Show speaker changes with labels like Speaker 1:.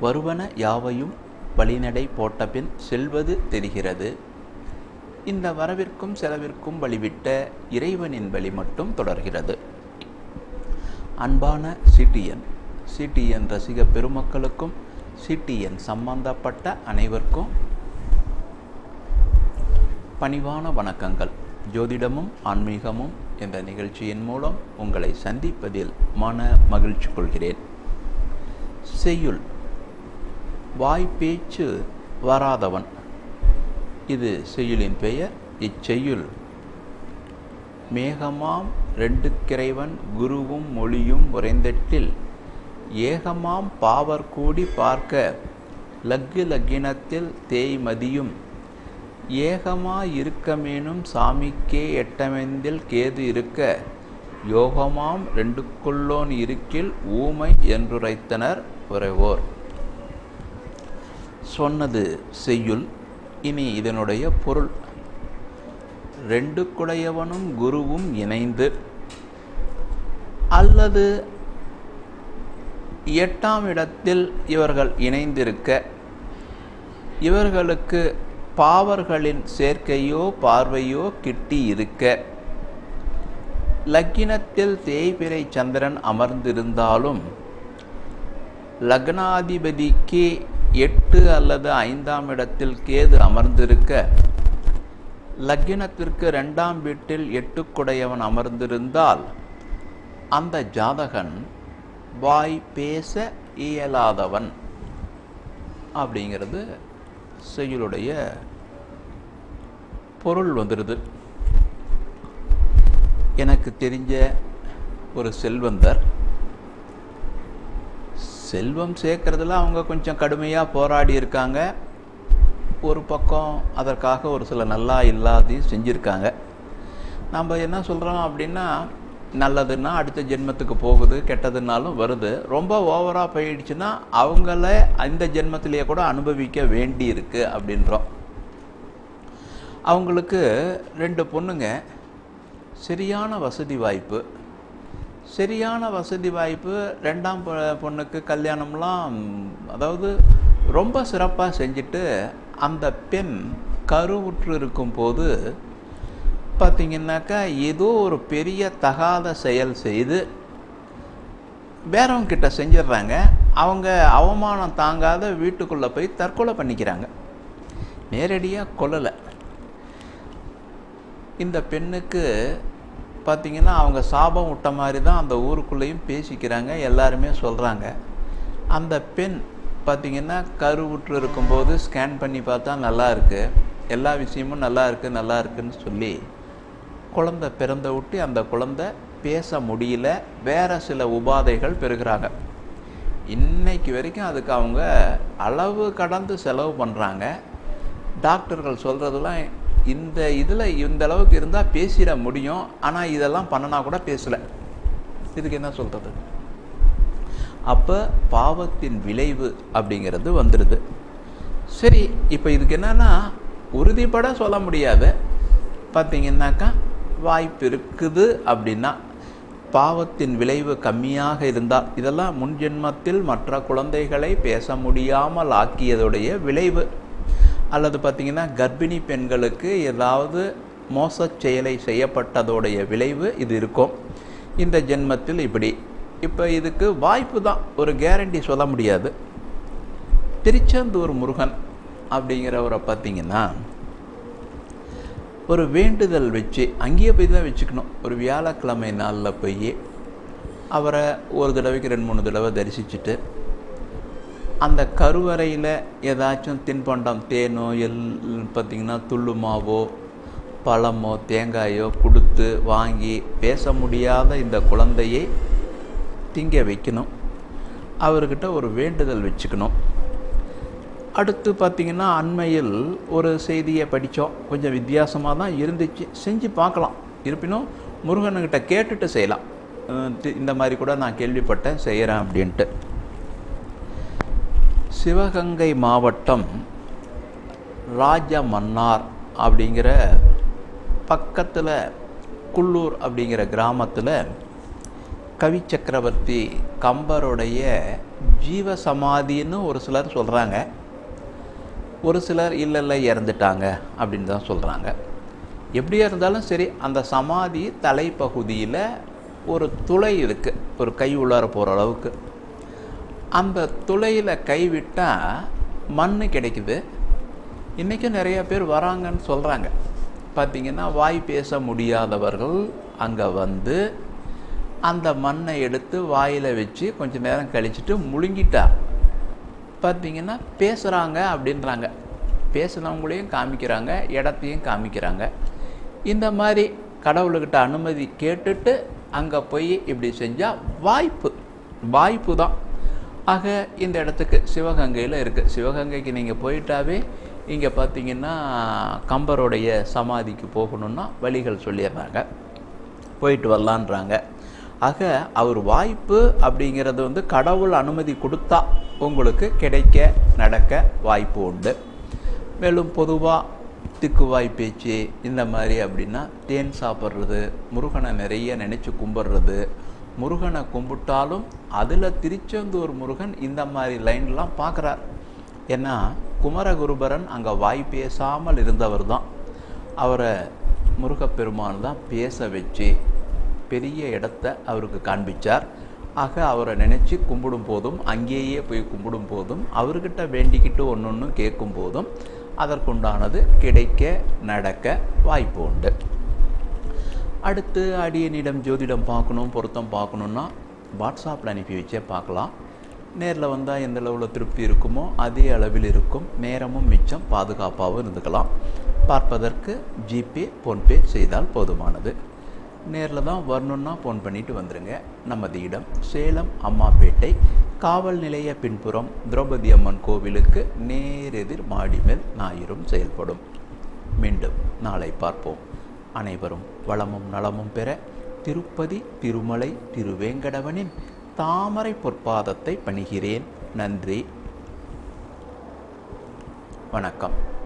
Speaker 1: வருவன யாவையும் வழிநடை போட்டபின் செல்வது தெரிகிறது. இந்த வரவிற்கும் செலவிற்கும் வழிவிட்ட இறைவனின் வழி மட்டும் தொடர்கிறது. அன்பான சிடிஎன் ரசிக பெருமக்களுக்கும் சிடிஎன் சம்பந்தப்பட்ட அனைவருக்கும் பணிவான வணக்கங்கள். ஜோதிடமும் ஆன்மீகமும் என்ற நிகழ்ச்சியின் மூலம் உங்களை சந்திப்பதில் மன மகிழ்ச்சி கொள்கிறேன். செய்யுள் வாய்ப்பேச்சு வராதவன், இது செய்யுளின் பெயர். இச்செய்யுள் மேகமாம் ரெண்டு கிறைவன் குருவும் மொழியும் உறைந்தெட்டில் ஏகமாம் பாவர் கூடி பார்க்க லக்கு லக்கினத்தில் தேய்மதியும் ஏகமா இருக்கமேனும் சாமிக்கே எட்டமெந்தில் கேது இருக்க யோகமாம் ரெண்டுக்குள்ளோன் இருக்கில் ஊமை என்றுரைத்தனர் உரைவோர். சொன்னது செய்யுள். இனி இதனுடைய பொருள். ரெண்டு குடையவனும் குருவும் இணைந்து அல்லது 8ஆம் இடத்தில் இவர்கள் இணைந்திருக்க இவர்களுக்கு பாவர்களின் சேர்க்கையோ பார்வையோ கிட்டி இருக்க லக்கினத்தில் தேய்பிறை சந்திரன் அமர்ந்திருந்தாலும் லக்னாதிபதிக்கு 8 அல்லது 5ஆம் இடத்தில் கேது அமர்ந்திருக்க லக்கினத்திற்கு 2ஆம் வீட்டில் 8 குடையவன் அமர்ந்திருந்தால் அந்த ஜாதகன் வாய் பேச இயலாதவன் அப்படிங்கிறது செய்யுளுடைய பொருள் வந்துடுது. எனக்கு தெரிஞ்ச ஒரு செல்வந்தர், செல்வம் சேர்க்கறதுல அவங்க கொஞ்சம் கடுமையாக போராடி இருக்காங்க. ஒரு பக்கம் அதற்காக ஒரு சில நல்லா இல்லாதையும் செஞ்சுருக்காங்க. நம்ம என்ன சொல்கிறோம் அப்படின்னா, நல்லதுன்னா அடுத்த ஜென்மத்துக்கு போகுது, கெட்டதுனாலும் வருது. ரொம்ப ஓவராக போயிடுச்சுன்னா அவங்கள இந்த ஜென்மத்திலேயே கூட அனுபவிக்க வேண்டி இருக்கு அப்படின்றோம். அவங்களுக்கு 2 பொண்ணுங்க, சரியான வசதி வாய்ப்பு. 2ஆம் பொண்ணுக்கு கல்யாணம்லாம் அதாவது ரொம்ப சிறப்பாக செஞ்சுட்டு அந்த பெண் கருவுற்று இருக்கும்போது பார்த்திங்கனாக்கா ஏதோ ஒரு பெரிய தகாத செயல் செய்து வேறவங்க கிட்ட செஞ்சிடுறாங்க. அவங்க அவமானம் தாங்காத வீட்டுக்குள்ளே போய் தற்கொலை பண்ணிக்கிறாங்க. நேரடியாக கொல்லலை. இந்த பெண்ணுக்கு பார்த்திங்கன்னா அவங்க சாபம் விட்ட மாதிரி தான் அந்த ஊருக்குள்ளேயும் பேசிக்கிறாங்க, எல்லாருமே சொல்கிறாங்க. அந்த பெண் பார்த்திங்கன்னா கருவுற்று இருக்கும்போது ஸ்கேன் பண்ணி பார்த்தா நல்லா இருக்குது, எல்லா விஷயமும் நல்லா இருக்குன்னு சொல்லி குழந்தை பிறந்த விட்டு அந்த குழந்தை பேச முடியல, வேறு சில உபாதைகள் பெறுகிறாங்க. இன்னைக்கு வரைக்கும் அதுக்கு அவங்க அளவு கடந்து செலவு பண்ணுறாங்க. டாக்டர்கள் சொல்கிறதுலாம் இந்த இதில் இந்த அளவுக்கு இருந்தால் பேசிட முடியும், ஆனால் இதெல்லாம் பண்ணனா கூட பேசலை. இதுக்கு என்ன சொல்கிறது? அப்போ பாவத்தின் விளைவு அப்படிங்கிறது வந்துடுது. சரி, இப்போ இதுக்கு என்னன்னா உறுதிப்பட சொல்ல முடியாது. பார்த்திங்கன்னாக்கா வாய்ப்பு இருக்குது அப்படின்னா, பாவத்தின் விளைவு கம்மியாக இருந்தால், இதெல்லாம் முன்ஜென்மத்தில் மற்ற குழந்தைகளை பேச முடியாமல் ஆக்கியதுடைய விளைவு. அல்லது பார்த்திங்கன்னா கர்ப்பிணி பெண்களுக்கு ஏதாவது மோச செயலை செய்யப்பட்டதோடைய விளைவு இது இருக்கும் இந்த ஜென்மத்தில். இப்படி இப்போ இதுக்கு வாய்ப்பு தான், ஒரு கேரண்டி சொல்ல முடியாது. திருச்செந்தூர் முருகன் அப்படிங்கிறவரை பார்த்திங்கன்னா ஒரு வேண்டுதல் வச்சு அங்கேயே போய் தான் வச்சுக்கணும். ஒரு வியாழக்கிழமை நாளில் போய் அவரை ஒரு தடவைக்கு 2-3 தடவை தரிசிச்சுட்டு அந்த கருவறையில் ஏதாச்சும் தின்பண்டம், தேனோ பார்த்திங்கன்னா துள்ளு மாவோ பழமோ தேங்காயோ கொடுத்து வாங்கி பேச முடியாத இந்த குழந்தையை திங்க வைக்கணும். அவர்கிட்ட ஒரு வேண்டுதல் வச்சுக்கணும். அடுத்து பார்த்திங்கன்னா அண்மையில் ஒரு செய்தியை படித்தோம், கொஞ்சம் வித்தியாசமாக தான் இருந்துச்சு, செஞ்சு பார்க்கலாம். இருப்பினும் முருகன்கிட்ட கேட்டுட்டு செய்யலாம். இந்த மாதிரி கூட நான் கேள்விப்பட்டேன், செய்கிறேன் அப்படின்ட்டு. சிவகங்கை மாவட்டம் ராஜமன்னார் அப்படிங்கிற பக்கத்தில் குள்ளூர் அப்படிங்கிற கிராமத்தில் கவி சக்கரவர்த்தி கம்பருடைய ஜீவ சமாதின்னு ஒரு சிலர் சொல்கிறாங்க, ஒரு சிலர் இல்லை இறந்துட்டாங்க அப்படின்னு தான் சொல்கிறாங்க. எப்படியா இருந்தாலும் சரி, அந்த சமாதி தலைப்பகுதியில் ஒரு துளை இருக்குது, ஒரு கை உள்ளார போகிற அளவுக்கு. அந்த துளையில் கைவிட்டால் மண் கிடைக்குது. இன்றைக்கும் நிறைய பேர் வராங்கன்னு சொல்கிறாங்க. பார்த்திங்கன்னா வாய் பேச முடியாதவர்கள் அங்கே வந்து அந்த மண்ணை எடுத்து வாயில் வச்சு கொஞ்சம் நேரம் கழிச்சுட்டு முழுங்கிட்டா பார்த்திங்கன்னா பேசுகிறாங்க அப்படின்றாங்க. பேசுனவங்களையும் காமிக்கிறாங்க, இடத்தையும் காமிக்கிறாங்க. இந்த மாதிரி கடவுள்கிட்ட அனுமதி கேட்டுட்டு அங்கே போய் இப்படி செஞ்சால் வாய்ப்பு தான். ஆக இந்த இடத்துக்கு சிவகங்கையில் இருக்குது. சிவகங்கைக்கு நீங்கள் போயிட்டாவே இங்கே பார்த்தீங்கன்னா கம்பருடைய சமாதிக்கு போகணுன்னா வழிகள் சொல்லிடுறாங்க, போயிட்டு வரலான்றாங்க. ஆக அவர் வாய்ப்பு அப்படிங்கிறது வந்து கடவுள் அனுமதி கொடுத்தா உங்களுக்கு கிடைக்க நடக்க வாய்ப்பு உண்டு. மேலும் பொதுவாக திக்குவாய் பேச்சு இந்த மாதிரி அப்படின்னா தேன் சாப்பிட்றது, முருகனை நிறைய நினச்சி கும்பிட்றது, முருகனை கும்பிட்டாலும் அதில் திருச்செந்தூர் முருகன் இந்த மாதிரி லைன்லாம் பார்க்குறார். ஏன்னா குமரகுருபரன் அங்கே வாய் பேசாமல் இருந்தவர் தான். அவரை முருகப்பெருமான் தான் பேச வச்சு பெரிய இடத்த அவருக்கு காண்பிச்சார். ஆக அவரை நினச்சி கும்பிடும் போதும், அங்கேயே போய் கும்பிடும் போதும், அவர்கிட்ட வேண்டிக்கிட்டு ஒன்று கேட்கும் போதும் அதற்குண்டானது கிடைக்க நடக்க வாய்ப்பு உண்டு. அடுத்து அடியனிடம் ஜோதிடம் பார்க்கணும், பொருத்தம் பார்க்கணுன்னா வாட்ஸ்அப்பில் அனுப்பி வச்சே பார்க்கலாம். நேரில் வந்தால் எந்த அளவில் திருப்தி இருக்குமோ அதே அளவில் இருக்கும். நேரமும் மிச்சம், பாதுகாப்பாகவும் இருந்துக்கலாம். பார்ப்பதற்கு ஜிபே ஃபோன்பே செய்தால் போதுமானது. நேரில் தான் வரணுன்னா ஃபோன் பண்ணிவிட்டு வந்துடுங்க. நமது இடம் சேலம் அம்மாப்பேட்டை காவல் நிலைய பின்புறம் திரௌபதி அம்மன் கோவிலுக்கு நேரெதிர் மாடி மேல் ஞாயிறும் செயல்படும். மீண்டும் நாளை பார்ப்போம். அனைவரும் வளமும் நலமும் பெற திருப்பதி திருமலை திருவேங்கடவனின் தாமரை பொற்பாதத்தை பணிகிறேன். நன்றி, வணக்கம்.